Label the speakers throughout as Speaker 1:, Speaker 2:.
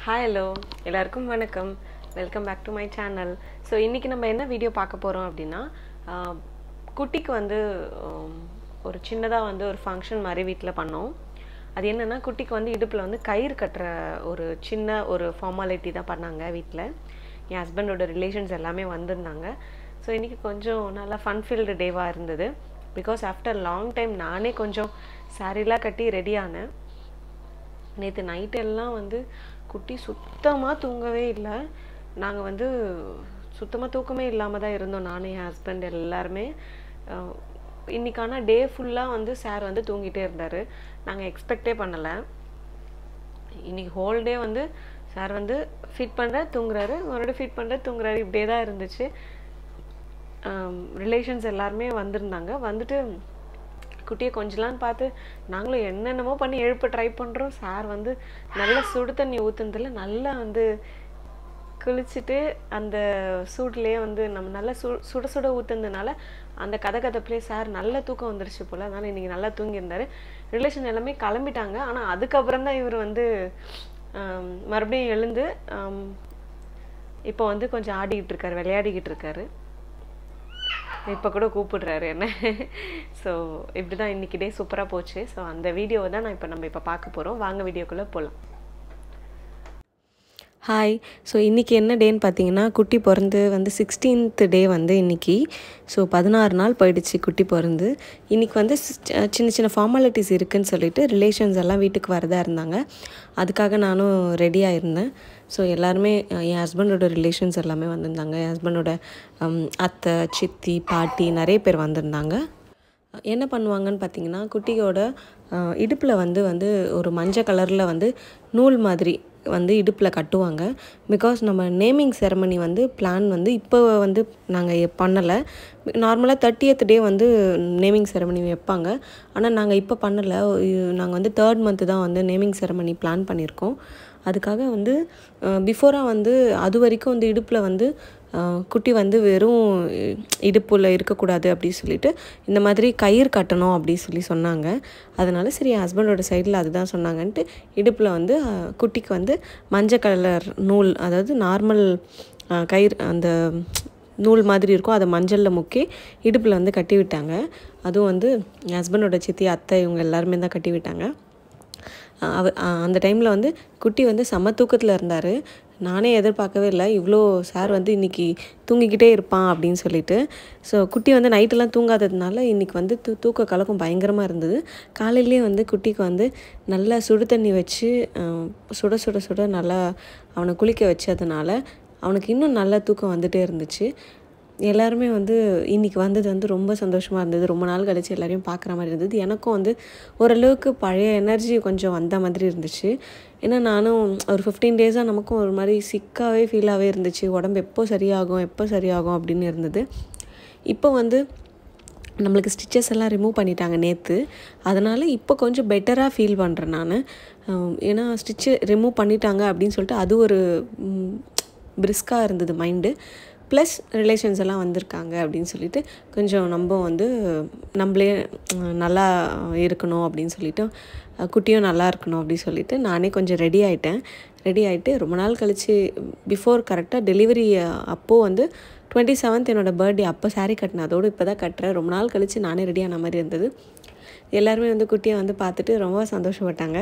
Speaker 1: Hi, hello. எல்லாருக்கும் வணக்கம். Welcome back to my channel. So இன்றைக்கி நம்ம என்ன வீடியோ பார்க்க போகிறோம் அப்படின்னா, குட்டிக்கு வந்து ஒரு சின்னதாக வந்து ஒரு ஃபங்க்ஷன் மாதிரி வீட்டில் பண்ணோம். அது என்னென்னா, குட்டிக்கு வந்து இடுப்பில் வந்து கயிறு கட்டுற ஒரு சின்ன ஒரு ஃபார்மாலிட்டி தான் பண்ணாங்க வீட்டில். என் ஹஸ்பண்டோட ரிலேஷன்ஸ் எல்லாமே வந்திருந்தாங்க. ஸோ இன்றைக்கி கொஞ்சம் நல்லா ஃபன்ஃபில்டு டேவாக இருந்தது. பிகாஸ் ஆஃப்டர் லாங் டைம் நானே கொஞ்சம் சாரீலாம் கட்டி ரெடி ஆனேன். நேற்று நைட்டு எல்லாம் வந்து குட்டி சுத்தமாக தூங்கவே இல்லை. நாங்கள் வந்து சுத்தமாக தூக்கமே இல்லாமல் தான் இருந்தோம், நானும் என் ஹஸ்பண்ட் எல்லாருமே. இன்றைக்கான டே ஃபுல்லாக வந்து சார் வந்து தூங்கிட்டே இருந்தார். நாங்கள் எக்ஸ்பெக்டே பண்ணலை. இன்றைக்கி ஹோல் டே வந்து சார் வந்து ஃபீட் பண்ணுற தூங்குறாரு, மறுபடியும் ஃபீட் பண்ணுற தூங்குறாரு, இப்படியே தான் இருந்துச்சு. ரிலேஷன்ஸ் எல்லாருமே வந்திருந்தாங்க. வந்துட்டு குட்டியை கொஞ்சலான்னு பார்த்து நாங்களும் என்னென்னமோ பண்ணி எழுப்ப ட்ரை பண்ணுறோம். சார் வந்து நல்லா சுடு தண்ணி ஊற்றுனதில் நல்லா வந்து குளிச்சுட்டு அந்த சூட்லேயே வந்து நம்ம நல்லா சுட சுட ஊற்றுனதுனால அந்த கதப்பிலே சார் நல்ல தூக்கம் வந்துருச்சு போல். அதனால் இன்றைக்கி நல்லா தூங்கியிருந்தார். ரிலேஷன் எல்லாமே கிளம்பிட்டாங்க. ஆனால் அதுக்கப்புறம் தான் இவர் வந்து மறுபடியும் எழுந்து இப்போ வந்து கொஞ்சம் ஆடிக்கிட்டு இருக்காரு, விளையாடிக்கிட்டு இருக்காரு. இப்போ கூட கூப்பிடுறாரு என்ன. ஸோ இப்படி தான் இன்றைக்கி டே சூப்பராக போச்சு. ஸோ அந்த வீடியோவை தான் நம்ம இப்போ பார்க்க போகிறோம். வாங்க வீடியோக்குள்ளே போகலாம். ஹாய். ஸோ இன்றைக்கி என்ன டேன்னு பார்த்தீங்கன்னா, குட்டி பிறந்து வந்து 16th டே வந்து இன்றைக்கி. ஸோ 16 நாள் போயிடுச்சு குட்டி பிறந்து. இன்றைக்கி வந்து சின்ன சின்ன ஃபார்மாலிட்டிஸ் இருக்குதுன்னு சொல்லிட்டு ரிலேஷன்ஸ் எல்லாம் வீட்டுக்கு வரதா இருந்தாங்க. அதுக்காக நானும் ரெடியாக இருந்தேன். ஸோ எல்லாருமே என் ஹஸ்பண்டோட ரிலேஷன்ஸ் எல்லாமே வந்திருந்தாங்க. என் ஹஸ்பண்டோட அத்தை, சித்தி, பாட்டி நிறைய பேர் வந்திருந்தாங்க. என்ன பண்ணுவாங்கன்னு பார்த்தீங்கன்னா, குட்டியோட இடுப்பில் வந்து ஒரு மஞ்சள் கலரில் வந்து நூல் மாதிரி வந்து இடுப்பில் கட்டுவாங்க. பிகாஸ் நம்ம நேமிங் செரமனி வந்து பிளான் வந்து இப்போ வந்து நாங்கள் பண்ணலை. நார்மலாக 30th டே வந்து நேமிங் செரமனி வைப்பாங்க. ஆனால் நாங்கள் இப்போ பண்ணலை. நாங்கள் வந்து 3rd மந்த்து தான் வந்து நேமிங் செரமனி பிளான் பண்ணியிருக்கோம். அதுக்காக வந்து பிஃபோராக வந்து அது வரைக்கும் வந்து இடுப்பில் வந்து குட்டி வந்து வெறும் இடுப்பில் இருக்கக்கூடாது அப்படின்னு சொல்லிட்டு இந்த மாதிரி கயிறு கட்டணும் அப்படி சொன்னாங்க. அதனால சரி, என் ஹஸ்பண்டோட சைடில் அதுதான் சொன்னாங்கன்ட்டு இடுப்பில் வந்து குட்டிக்கு வந்து மஞ்சள் கலர் நூல், அதாவது நார்மல் கயிறு அந்த நூல் மாதிரி இருக்கும், அதை மஞ்சளில் முக்கி இடுப்பில் வந்து கட்டி விட்டாங்க. அதுவும் வந்து என் ஹஸ்பண்டோட சித்தி, அத்தை இவங்க எல்லாருமே தான் கட்டி விட்டாங்க. அந்த டைமில் வந்து குட்டி வந்து செம்ம தூக்கத்தில் இருந்தார். நானே எதிர்பார்க்கவே இல்லை இவ்வளோ சார் வந்து இன்றைக்கி தூங்கிக்கிட்டே இருப்பான் அப்படின்னு சொல்லிட்டு. ஸோ குட்டி வந்து நைட்டெல்லாம் தூங்காததுனால இன்றைக்கி வந்து தூக்க கலக்கம் பயங்கரமாக இருந்தது. காலையிலேயே வந்து குட்டிக்கு வந்து நல்லா சுடு தண்ணி வச்சு சுட சுட சுட நல்லா அவனை குளிக்க வச்சதுனால அவனுக்கு இன்னும் நல்லா தூக்கம் வந்துகிட்டே இருந்துச்சு. எல்லாருமே வந்து இன்றைக்கி வந்தது வந்து ரொம்ப சந்தோஷமாக இருந்தது. ரொம்ப நாள் கழிச்சு எல்லாரையும் பார்க்குற மாதிரி இருந்தது. எனக்கும் வந்து ஓரளவுக்கு பழைய எனர்ஜி கொஞ்சம் வந்த மாதிரி இருந்துச்சு. ஏன்னா நானும் ஒரு 15 டேஸாக நமக்கும் ஒரு மாதிரி சிக்காகவே ஃபீலாகவே இருந்துச்சு. உடம்பு எப்போ சரியாகும் அப்படின்னு இருந்தது. இப்போ வந்து நம்மளுக்கு ஸ்டிச்சஸ் எல்லாம் ரிமூவ் பண்ணிட்டாங்க நேற்று. அதனால் இப்போ கொஞ்சம் பெட்டராக ஃபீல் பண்ணுறேன் நான். ஏன்னா ஸ்டிச்சு ரிமூவ் பண்ணிட்டாங்க அப்படின்னு சொல்லிட்டு அது ஒரு பிரிஸ்காக இருந்தது மைண்டு. ப்ளஸ் ரிலேஷன்ஸ் எல்லாம் வந்திருக்காங்க அப்படின்னு சொல்லிட்டு கொஞ்சம் நம்ம வந்து நம்மளே நல்லா இருக்கணும் அப்படின்னு சொல்லிட்டு, குட்டியும் நல்லா இருக்கணும் அப்படின்னு சொல்லிட்டு நானே கொஞ்சம் ரெடி ஆகிட்டு ரொம்ப நாள் கழித்து பிஃபோர் கரெக்டாக டெலிவரி அப்போது வந்து 27th என்னோடய பர்த்டே அப்போ சாரீ கட்டினேன். அதோடு இப்போ தான் கட்டுறேன். ரொம்ப நாள் கழித்து நானே ரெடி ஆன மாதிரி இருந்தது. எல்லாருமே வந்து குட்டியை வந்து பார்த்துட்டு ரொம்ப சந்தோஷப்பட்டாங்க.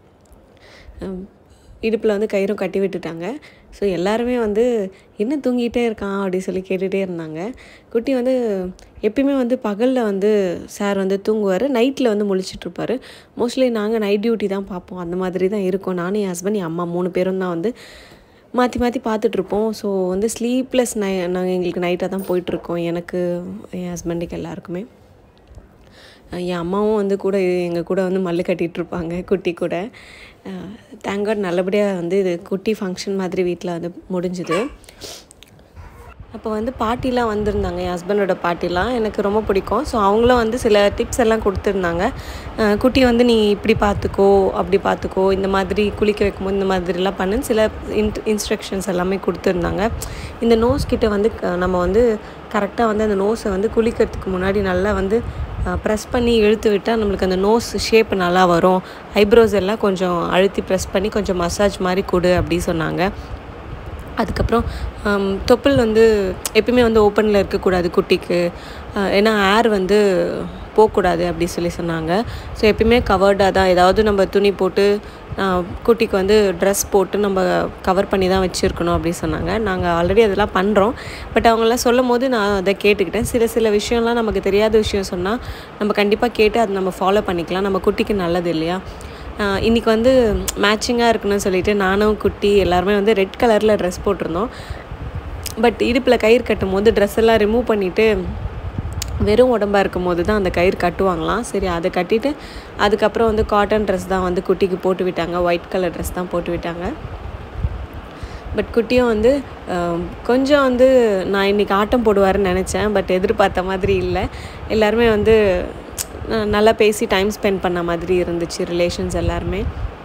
Speaker 1: இடுப்பில் வந்து கயிறும் கட்டி விட்டுட்டாங்க. ஸோ எல்லாருமே வந்து என்ன தூங்கிட்டே இருக்கான் அப்படின்னு சொல்லி கேட்டுகிட்டே இருந்தாங்க. குட்டி வந்து எப்பயுமே வந்து பகலில் வந்து சார் வந்து தூங்குவார், நைட்டில் வந்து முழிச்சிட்ருப்பார். மோஸ்ட்லி நாங்கள் நைட் டியூட்டி தான் பார்ப்போம். அந்த மாதிரி தான் இருக்கும். நானும் என் ஹஸ்பண்ட், என் அம்மா 3 பேரும் தான் வந்து மாற்றி பார்த்துட்ருப்போம். ஸோ வந்து ஸ்லீப்லெஸ் நாங்கள் எங்களுக்கு நைட்டாக தான் போயிட்டுருக்கோம், எனக்கு, என் ஹஸ்பண்டுக்கு எல்லாருக்குமே. என் அம்மாவும் வந்து கூட எங்கள் கூட வந்து மல்லு கட்டிகிட்ருப்பாங்க குட்டி கூட. தேங்க் காட் நல்லபடியாக வந்து இது குட்டி ஃபங்க்ஷன் மாதிரி வீட்டில் வந்து முடிஞ்சுது. அப்போ வந்து பாட்டிலாம் வந்திருந்தாங்க, என் ஹஸ்பண்டோட பாட்டிலாம் எனக்கு ரொம்ப பிடிக்கும். ஸோ அவங்களும் வந்து சில டிப்ஸ் எல்லாம் கொடுத்துருந்தாங்க. குட்டி வந்து நீ இப்படி பார்த்துக்கோ, அப்படி பார்த்துக்கோ, இந்த மாதிரி குளிக்க வைக்கும்போது இந்த மாதிரிலாம் பண்ணுன்னு சில இன்ஸ்ட்ரக்ஷன்ஸ் எல்லாமே கொடுத்துருந்தாங்க. இந்த நோஸ் கிட்ட வந்து நம்ம வந்து கரெக்டாக வந்து அந்த நோஸை வந்து குளிக்கிறதுக்கு முன்னாடி நல்லா வந்து ப்ரெஸ் பண்ணி இழுத்து விட்டால் நம்மளுக்கு அந்த நோஸ் ஷேப் நல்லா வரும், ஐப்ரோஸ் எல்லாம் கொஞ்சம் அழுத்தி ப்ரெஸ் பண்ணி கொஞ்சம் மசாஜ் மாதிரி கொடு அப்படி சொன்னாங்க. அதுக்கப்புறம் தொப்புள் வந்து எப்பயுமே வந்து ஓப்பனில் இருக்கக்கூடாது குட்டிக்கு, ஏன்னா ஏர் வந்து போகக்கூடாது அப்படி சொன்னாங்க. ஸோ எப்பயுமே கவர்டாக தான் ஏதாவது நம்ம துணி போட்டு குட்டிக்கு வந்து ட்ரெஸ் போட்டு நம்ம கவர் பண்ணி தான் வச்சுருக்கணும் அப்படி சொன்னாங்க. நாங்கள் ஆல்ரெடி அதெல்லாம் பண்ணுறோம். பட் அவங்களாம் சொல்லும் போது நான் அதை கேட்டுக்கிட்டேன். சில விஷயம்லாம் நமக்கு தெரியாத விஷயம் சொன்னால் நம்ம கண்டிப்பாக கேட்டு அதை நம்ம ஃபாலோ பண்ணிக்கலாம், நம்ம குட்டிக்கு நல்லது இல்லையா. இன்றைக்கி வந்து மேட்சிங்காக இருக்கணும்னு சொல்லிவிட்டு நானும் குட்டி எல்லாருமே வந்து ரெட் கலரில் ட்ரெஸ் போட்டிருந்தோம். பட் இடுப்பில் கயிறு கட்டும் போது ட்ரெஸ் எல்லாம் ரிமூவ் பண்ணிவிட்டு வெறும் உடம்பாக இருக்கும் போது தான் அந்த கயிறு கட்டுவாங்களாம். சரி, அதை கட்டிட்டு அதுக்கப்புறம் வந்து காட்டன் ட்ரெஸ் தான் வந்து குட்டிக்கு போட்டு விட்டாங்க, ஒயிட் கலர் ட்ரெஸ் தான் போட்டு விட்டாங்க. பட் குட்டியும் வந்து கொஞ்சம் வந்து நான் இன்றைக்கி ஆட்டம் போடுவார்னு நினச்சேன், பட் எதிர்பார்த்த மாதிரி இல்லை. எல்லாருமே வந்து நல்லா பேசி டைம் ஸ்பெண்ட் பண்ண மாதிரி இருந்துச்சு ரிலேஷன்ஸ் எல்லாருமே.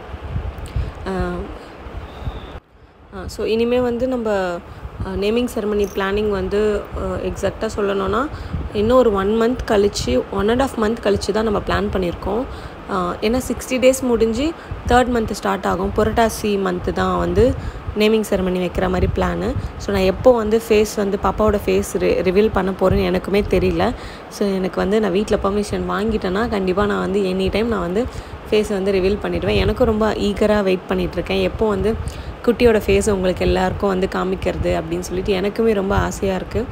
Speaker 1: ஸோ இனிமேல் வந்து நம்ம நேமிங் செரமனி பிளானிங் வந்து எக்ஸாக்டாக சொல்லணும்னா இன்னும் ஒரு 1 மந்த் கழித்து 1.5 மந்த் கழித்து தான் நம்ம பிளான் பண்ணியிருக்கோம். ஏன்னா 60 டேஸ் முடிஞ்சு 3rd மந்த் ஸ்டார்ட் ஆகும். புரட்டாசி மந்த்து தான் வந்து நேமிங் செரமனி வைக்கிற மாதிரி பிளானு. ஸோ நான் எப்போ வந்து ஃபேஸ் வந்து பாப்பாவோட ஃபேஸ் ரிவீல் பண்ண போகிறேன்னு எனக்குமே தெரியல. ஸோ எனக்கு வந்து நான் வீட்டில் பர்மிஷன் வாங்கிட்டேன்னா கண்டிப்பாக நான் வந்து எனி டைம் நான் வந்து ஃபேஸை வந்து ரிவீல் பண்ணிவிடுவேன். எனக்கும் ரொம்ப ஈகராக வெயிட் பண்ணிகிட்ருக்கேன், எப்போ வந்து குட்டியோட ஃபேஸை உங்களுக்கு எல்லாேருக்கும் வந்து காமிக்கிறது அப்படின்னு சொல்லிட்டு எனக்குமே ரொம்ப ஆசையாக இருக்குது.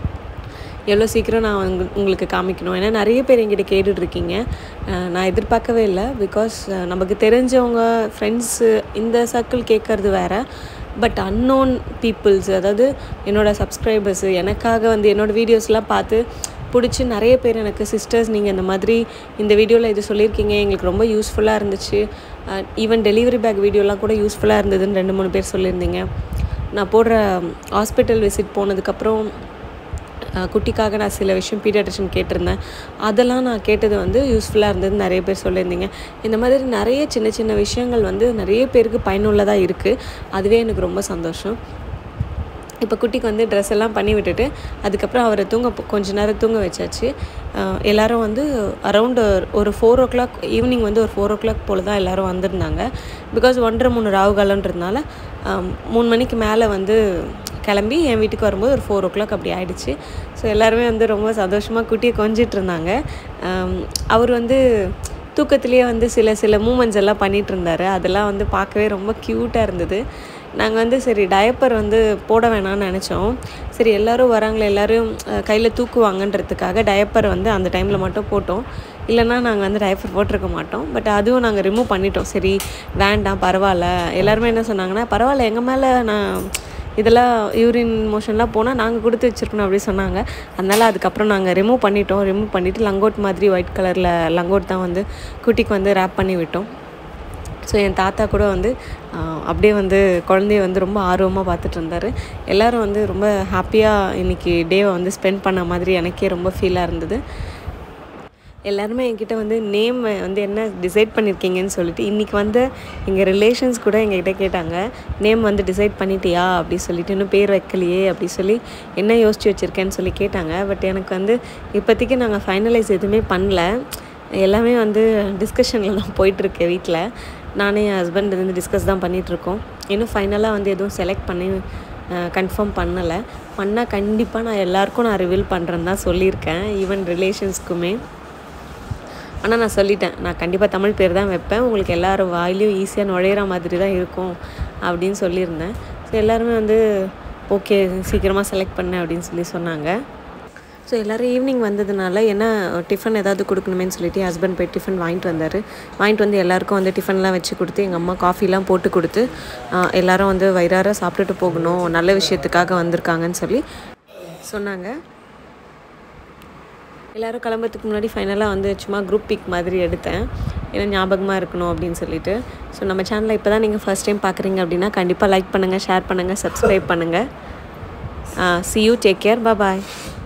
Speaker 1: எவ்வளோ சீக்கிரம் நான் உங்களுக்கு காமிக்கணும். ஏன்னா நிறைய பேர் என்கிட்ட கேட்டுட்ருக்கீங்க. நான் எதிர்பார்க்கவே இல்லை. பிகாஸ் நமக்கு தெரிஞ்சவங்க ஃப்ரெண்ட்ஸு இந்த சர்க்கிள் கேட்குறது வேறு. பட் அன்னோன் பீப்புள்ஸ், அதாவது என்னோடய சப்ஸ்கிரைபர்ஸு எனக்காக வந்து என்னோடய வீடியோஸ்லாம் பார்த்து பிடிச்சி நிறைய பேர் எனக்கு சிஸ்டர்ஸ் நீங்கள் இந்த மாதிரி இந்த வீடியோவில் இது சொல்லியிருக்கீங்க, எங்களுக்கு ரொம்ப யூஸ்ஃபுல்லாக இருந்துச்சு, ஈவன் டெலிவரி பேக் வீடியோலாம் கூட யூஸ்ஃபுல்லாக இருந்ததுன்னு 2-3 பேர் சொல்லியிருந்தீங்க. நான் போடுற ஹாஸ்பிட்டல் விசிட் போனதுக்கப்புறம் குட்டிக்காக நான் சில விஷயம் பீடியாட்ரிஷன் கேட்டிருந்தேன், அதெல்லாம் நான் கேட்டது வந்து யூஸ்ஃபுல்லாக இருந்ததுன்னு நிறைய பேர் சொல்லியிருந்தீங்க. இந்த மாதிரி நிறைய சின்ன சின்ன விஷயங்கள் வந்து நிறைய பேருக்கு பயனுள்ளதாக இருக்குது. அதுவே எனக்கு ரொம்ப சந்தோஷம். இப்போ குட்டிக்கு வந்து ட்ரெஸ் எல்லாம் பண்ணி விட்டுட்டு அதுக்கப்புறம் அவரை கொஞ்ச நேரம் தூங்க வச்சாச்சு. எல்லோரும் வந்து அரவுண்டு ஒரு 4 o'clock ஈவினிங் வந்து ஒரு 4 o'clock போல் தான் எல்லோரும் வந்திருந்தாங்க. பிகாஸ் 1:30-3 ராவு காலன்றதுனால 3 மணிக்கு மேலே வந்து கிளம்பி என் வீட்டுக்கு வரும்போது ஒரு 4 o'clock அப்படி ஆகிடுச்சு. ஸோ எல்லாருமே வந்து ரொம்ப சந்தோஷமாக குட்டியை கொஞ்சிட்டு இருந்தாங்க. அவர் வந்து தூக்கத்துலேயே வந்து சில மூமெண்ட்ஸ் எல்லாம் பண்ணிகிட்டு இருந்தார். அதெல்லாம் வந்து பார்க்கவே ரொம்ப க்யூட்டாக இருந்தது. நாங்கள் வந்து சரி டயப்பர் வந்து போட வேணாம்னு நினச்சோம். சரி எல்லோரும் வராங்களே, எல்லோரும் கையில் தூக்குவாங்கன்றதுக்காக டயப்பர் வந்து அந்த டைமில் மட்டும் போட்டோம். இல்லைனா நாங்கள் வந்து டயப்பர் போட்டிருக்க மாட்டோம். பட் அதுவும் நாங்கள் ரிமூவ் பண்ணிட்டோம். சரி வேண்டாம் பரவாயில்ல. எல்லாருமே என்ன சொன்னாங்கன்னா, பரவாயில்ல எங்கள் மேலே நான் இதெல்லாம் யூரின் மோஷன்லாம் போனால் நாங்கள் கொடுத்து வச்சுருக்கணும் அப்படி சொன்னாங்க. அதனால் அதுக்கப்புறம் நாங்கள் ரிமூவ் பண்ணிட்டோம். ரிமூவ் பண்ணிவிட்டு லங்கோட் மாதிரி ஒயிட் கலரில் லங்கோட் தான் வந்து குட்டிக்கு வந்து ரேப் பண்ணி விட்டோம். ஸோ என் தாத்தா கூட வந்து அப்படியே வந்து குழந்தைய வந்து ரொம்ப ஆர்வமாக பார்த்துட்டு இருந்தார். எல்லோரும் வந்து ரொம்ப ஹாப்பியாக இன்றைக்கி டேவை வந்து ஸ்பெண்ட் பண்ண மாதிரி எனக்கே ரொம்ப ஃபீலாக இருந்தது. எல்லாருமே என்கிட்ட வந்து நேம் வந்து என்ன டிசைட் பண்ணியிருக்கீங்கன்னு சொல்லிட்டு இன்றைக்கி வந்து எங்கள் ரிலேஷன்ஸ் கூட எங்ககிட்ட கேட்டாங்க, நேம் வந்து டிசைட் பண்ணிட்டியா அப்படி சொல்லிட்டு, இன்னும் பேர் வைக்கலையே அப்படி சொல்லி என்ன யோசித்து வச்சுருக்கேன்னு சொல்லி கேட்டாங்க. பட் எனக்கு வந்து இப்போதைக்கு நாங்கள் ஃபைனலைஸ் எதுவுமே பண்ணல. எல்லாமே வந்து டிஸ்கஷனில் தான் போயிட்டுருக்கு வீட்டில். நானே என் ஹஸ்பண்ட் வந்து டிஸ்கஸ் தான் பண்ணிகிட்ருக்கோம். இன்னும் ஃபைனலாக வந்து எதுவும் செலக்ட் பண்ணி கன்ஃபார்ம் பண்ணலை. பண்ணால் கண்டிப்பாக நான் எல்லாேருக்கும் நான் ரிவீல் பண்ணுறேன்னு தான் சொல்லியிருக்கேன், ஈவன் ரிலேஷன்ஸ்க்குமே. ஆனால் நான் சொல்லிட்டேன், நான் கண்டிப்பாக தமிழ் பேர் தான் வைப்பேன், உங்களுக்கு எல்லோரும் வாயிலையும் ஈஸியாக நுழையிற மாதிரி தான் இருக்கும் அப்படின்னு சொல்லியிருந்தேன். ஸோ எல்லாருமே வந்து ஓகே சீக்கிரமாக செலக்ட் பண்ணேன் அப்படின்னு சொல்லி சொன்னாங்க. ஸோ எல்லோரும் ஈவினிங் வந்ததுனால என்ன டிஃபன் ஏதாவது கொடுக்கணுமேனு சொல்லிட்டு என் ஹஸ்பண்ட் போய் டிஃபன் வாங்கிட்டு வந்தார். வாங்கிட்டு வந்து எல்லாேருக்கும் வந்து டிஃபன்லாம் வச்சு கொடுத்து எங்கள் அம்மா காஃபிலாம் போட்டு கொடுத்து எல்லோரும் வந்து வயிறார சாப்பிட்டுட்டு போகணும், நல்ல விஷயத்துக்காக வந்திருக்காங்கன்னு சொல்லி சொன்னாங்க. எல்லோரும் கிளம்புறதுக்கு முன்னாடி ஃபைனலாக வந்து சும்மா குரூப் பிக் மாதிரி எடுத்தேன், ஏன்னா ஞாபகமாக இருக்கணும் அப்படின்னு சொல்லிட்டு. ஸோ நம்ம சேனலை இப்போ தான் நீங்கள் ஃபர்ஸ்ட் டைம் பார்க்குறீங்க அப்படின்னா கண்டிப்பாக லைக் பண்ணுங்கள், ஷேர் பண்ணுங்கள், சப்ஸ்கிரைப் பண்ணுங்கள். See you, take care, bye bye.